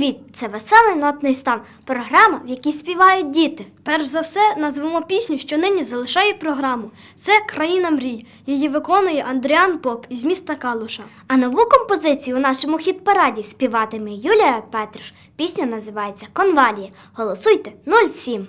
світ – це веселий нотний стан, програма, в якій співають діти. Перш за все, назвемо пісню, що нині залишає програму. Це «Країна мрій». Її виконує Андріан Поп із міста Калуша. А нову композицію у нашому хіт-параді співатиме Юлія Петруш. Пісня називається «Конвалія». Голосуйте 07.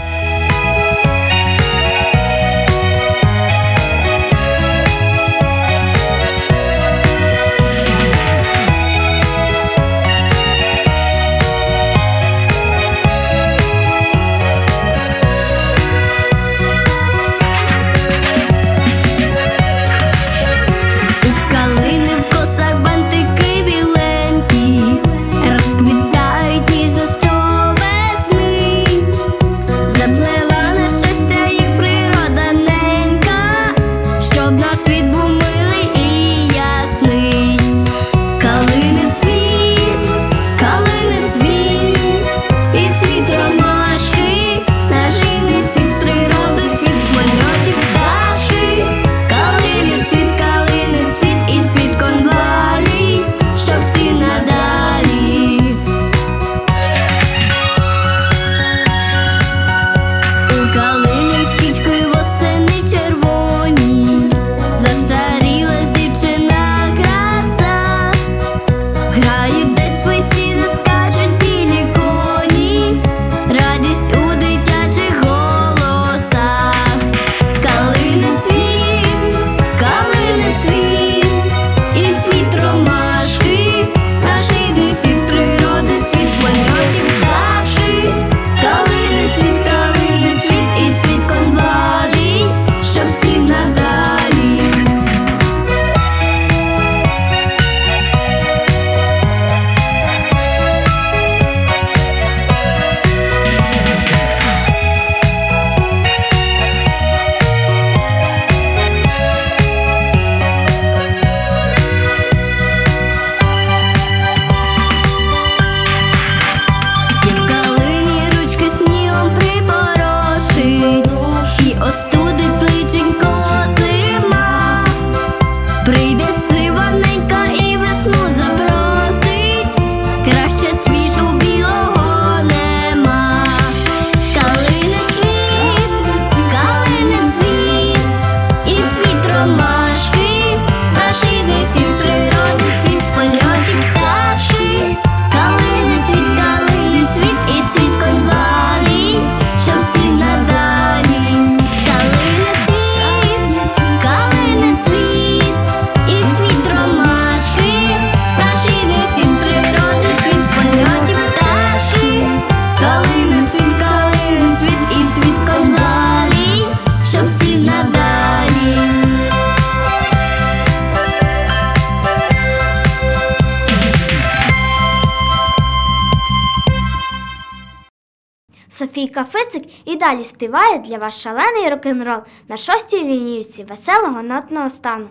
Софійка Фицик і далі співає для вас шалений рок-н-рол на 6-й лінійці веселого нотного стану.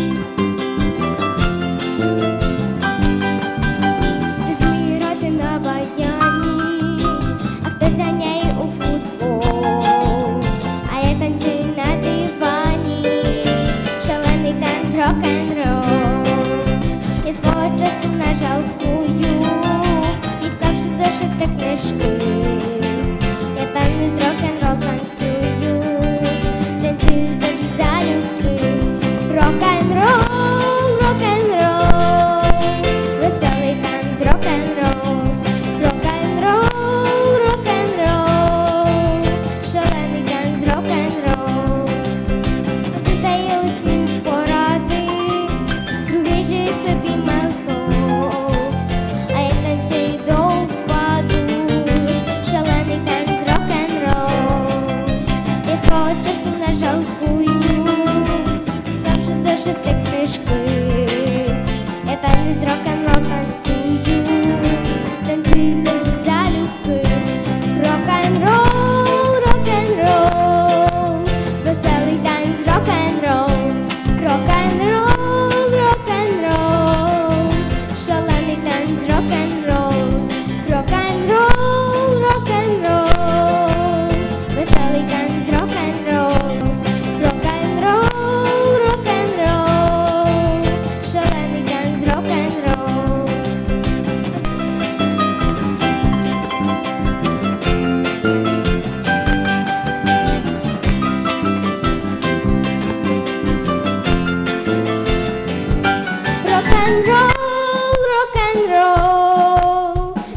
Хтось вміє грати на баяні, а хтось ганяє у футбол, а я танцюю на дивані, шалений танець рок-н-рол. Я свого часу не жалкую, відклавши зошити книжки. Танець рок-н-рол танцюю, танцюю завжди залюбки. Рок-н-рол, рок-н-рол, веселий танець рок-н-рол. Рок-н-рол, рок-н-рол, шалений танець рок-н-рол. Ти дає усім поради, другий же собі молоток, а я танцюю до впаду, шалений танець рок-н-рол.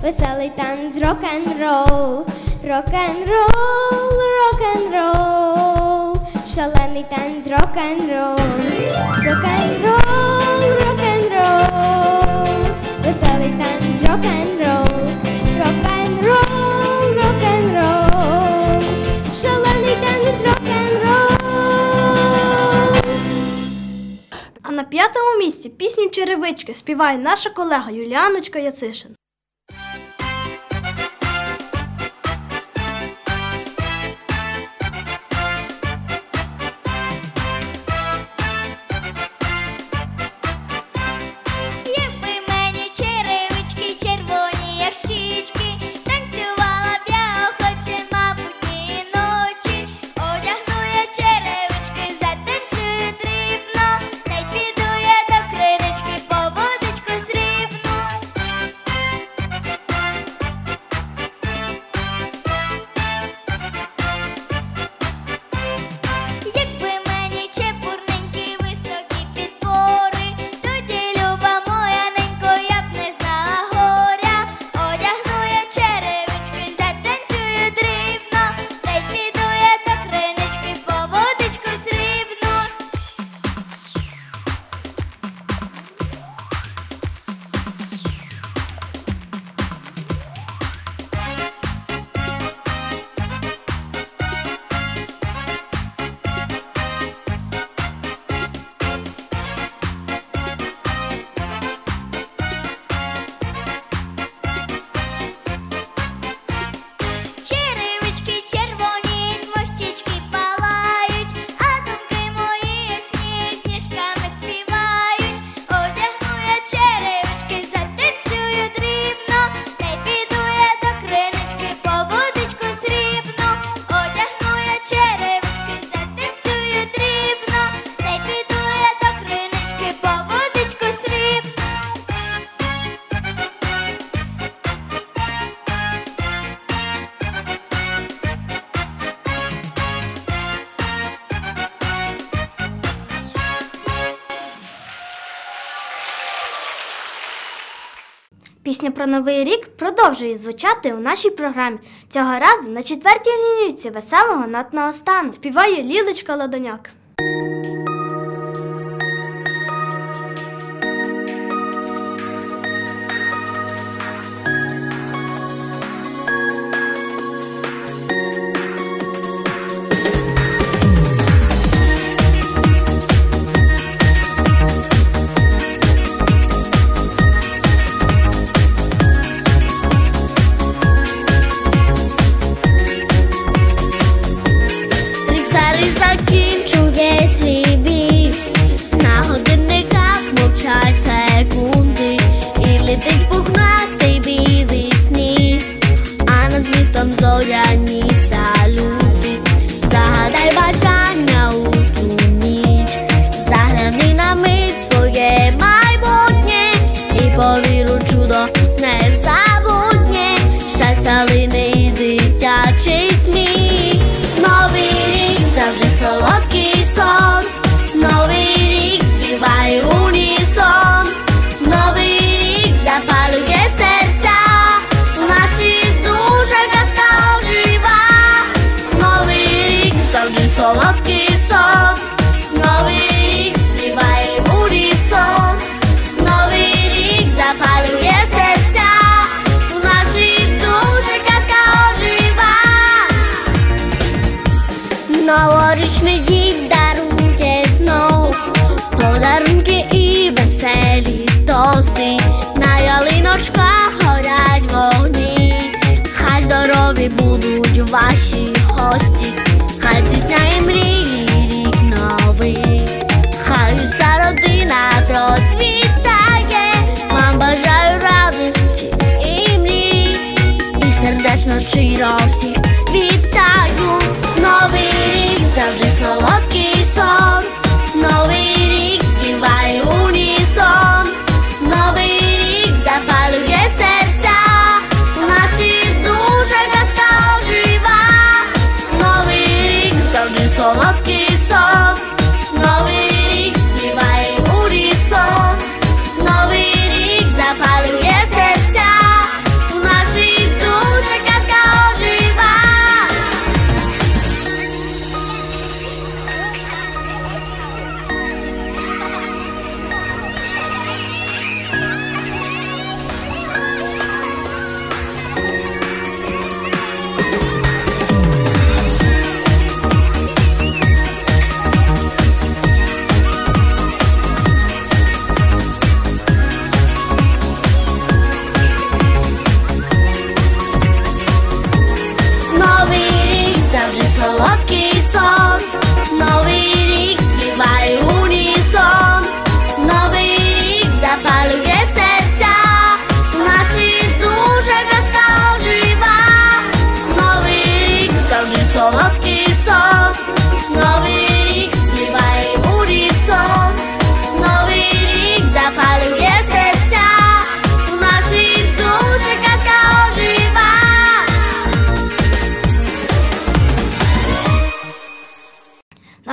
веселий танець рок-н-рол, рок-н-рол, рок-н-рол, шалений танець рок-н-рол, рок-н-рол, рок-н-рол, веселий танець рок-н-рол, рок-н-рол, рок-н-рол, шалений танець рок-н-рол. А на 5-му місці пісню «Черевички» співає наша колега Юліаночка Яцишин. Якби мені черевички червоні, як щічки, танцювала б я охоче, мабуть, дні і ночі. Одягну я черевички, затанцюю дрібно, та й піду я до кринички по водичку срібну. Якби мені чепурненькі високі підбори, тоді, люба моя ненько, я б не знала горя. Одягну я черевички, затанцюю дрібно, та й піду я до кринички по водичку срібну. Черевички червоні, хвостички палають, а думки мої ясні сніжками співають. Одягну я черевички, затанцюю дрібно, та й піду я до кринички по водичку срібну. Одягну я черевички, затанцюю дрібно, та й піду я до кринички по водичку срібну. Пісня про Новий рік продовжує звучати у нашій програмі. Цього разу на 4-й лінійці веселого нотного стану. Співає Лілечка Ладаняк. Рік старий закінчує свій бік, на годинниках мовчать секунди, і летить пухнастий білий сніг, а над містом зоряні салюти. Загадай бажання у цю ніч, загляни на мить своє майбутнє, і повір у чудо незабутнє, щастя лине і дитячий сміх. Новий рік завжди солодкий сон, Новий рік співає унісон, Новий рік запалює серця, в нашій душах казка ожива. Новий рік завжди солодкий сон, Новий рік співає унісон, Новий рік запалює серця, в нашій душах казка ожива. Новорічний дід дарує знов подарунки і веселі тости, на ялиночках горять вогні, хай здорові будуть ваші гості, хай здійсняє мрії рік новий, хай уся родина процвітає, вам бажаю радості і мрій, і сердечно щиро всіх вітаю. Новий рік завжди солодкий сон, Новий рік співає унісон, Новий рік запалює серця, в нашій душах казка ожива. Новий рік завжди солодкий сон, Новий рік співає унісон, Новий рік запалює серця, в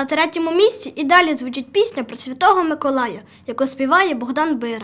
третьому місці і далі звучить пісня про Святого Миколая, яку співає Богдан Бира.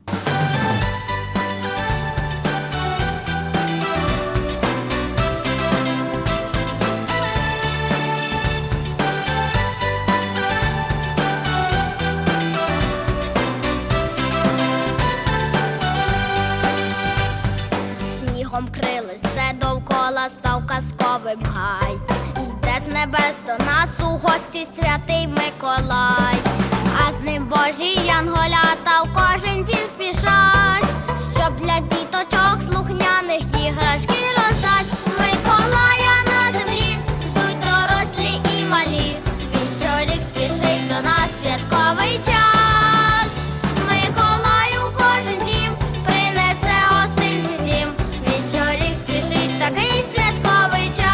Снігом крилось, все довкола став казковим гай. Йде з небес до нас у гості святий Миколай, а з ним Божі янголята в кожен дім спішать, щоб для діточок слухняних іграшки роздать. Миколая на землі ждуть дорослі і малі, він щорік спішить до нас святковий час. Миколай у кожен дім принесе гостинці дім, він щорік спішить такий святковий час.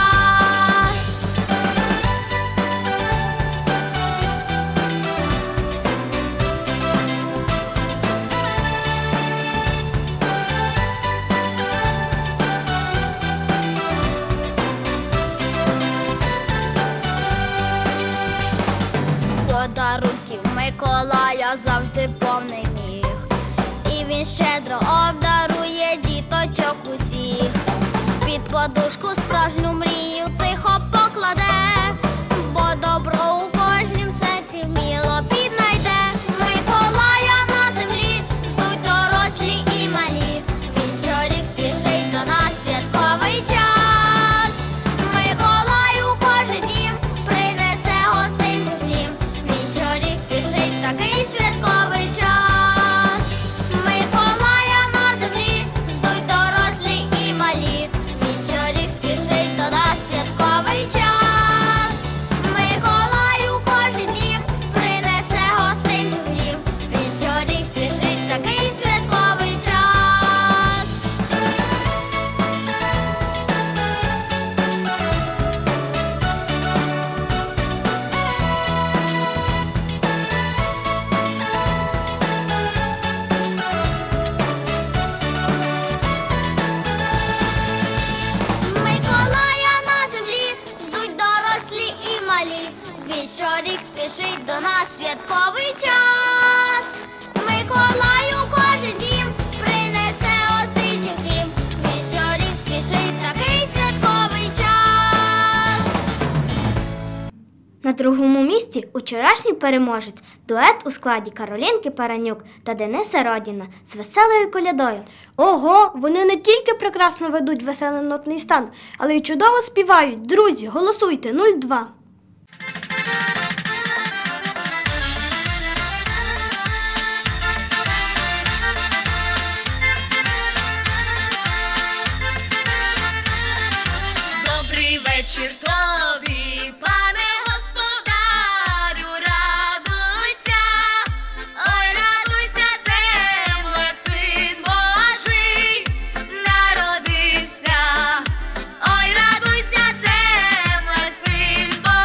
Подарунків Миколая завжди повний міг, і він щедро обдарує діточок усіх. Під подушку справжню мрію тихо покладе, бо добро у кожнім серці вміло піднайде. Миколая на землі ждуть дорослі і малі, він щорік спішить до нас святковий час. Миколай у кожен дім принесе гостинцю всім, він щорік спішить такий святковий час. Миколая на землі ждуть дорослі і малі, він щорік спішить до нас святковий час. Миколай у кожен дім принесе гостинцю всім, він щорік спішить такий святковий час. Миколая на землі ждуть дорослі і малі, він щорік спішить до нас святковий час. Миколай у кожен дім принесе гостинці всім, він щорік спішить такий святковий час. На другому місці учорашній переможець – дует у складі Каролінки Паранюк та Дениса Родіна з веселою колядою. Ого, вони не тільки прекрасно ведуть веселий нотний стан, але й чудово співають. Друзі, голосуйте 02. Добрий вечір тобі, пане господарю, радуйся, ой, радуйся, земле, син Божий народився, ой, радуйся, земле, син Божий.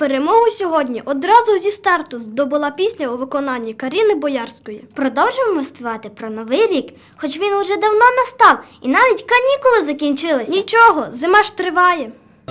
перемогу сьогодні одразу зі старту здобула пісня у виконанні Каріни Боярської. Продовжуємо співати про Новий рік, хоч він уже давно настав і навіть канікули закінчилися. Нічого, зима ж триває.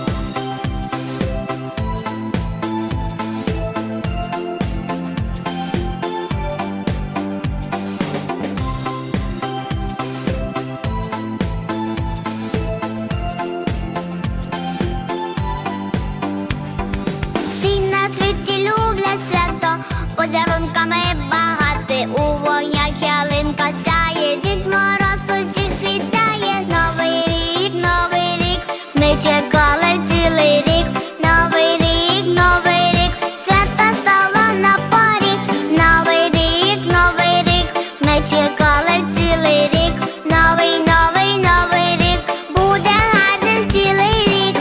Всі на світі люблять свято, подарунками багаті, у вогнях ялинка сяє, Дід Мороз усіх вітає. Новий рік, ми чекали цілий рік. Новий рік, свято стало на поріг. Новий рік, ми чекали цілий рік. Новий рік, буде гарним цілий рік.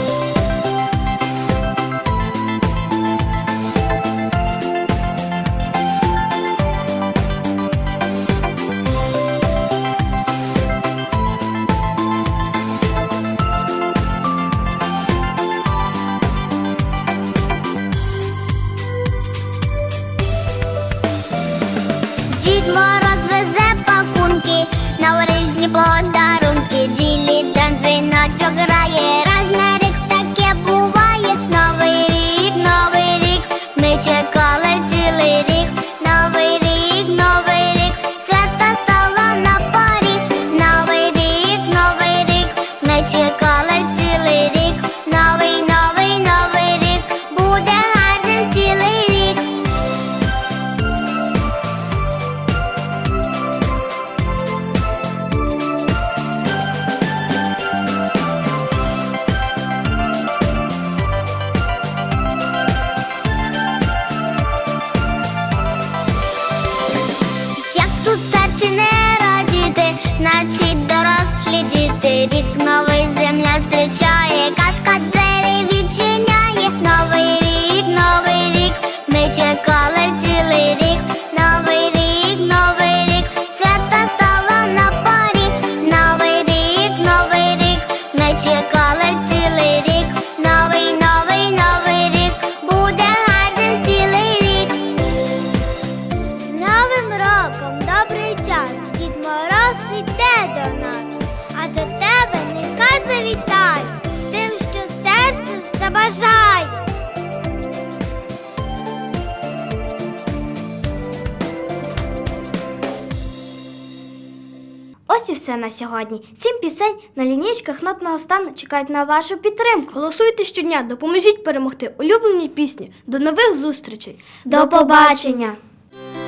Дід Мороз везе пакунки, новорічні подарунки, ділі дан дзвіночок грає, раз на рік таке буває. Новий рік, ми чекали цілий рік. Новий рік, свято стало на поріг. Новий рік, ми чекали цілий рік. Новий рік, буде гарним цілий рік. Як тут в серці не радіти, наче дорослі діти. Рік новий земля зустрічає, казка двері відчиняє. Новий рік, ми чекали цілий рік. Новий рік, свято стало на поріг. Новий рік, ми чекали цілий рік. Новий рік, буде гарним цілий рік. З Новим роком добрий час, Дід Мороз іде до нас, а до тебе нехай завітає, з тим, що серце забажає. Ось і все на сьогодні. 7 пісень на лінійках нотного стану чекають на вашу підтримку. Голосуйте щодня, допоможіть перемогти улюблені пісні. До нових зустрічей! До побачення!